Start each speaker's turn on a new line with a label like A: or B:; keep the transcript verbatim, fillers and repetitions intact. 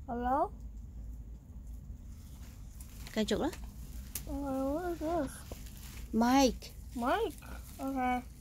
A: Hello?
B: Cây trục đó.
A: Uh, what is this?
B: Mike.
A: Mike? Okay.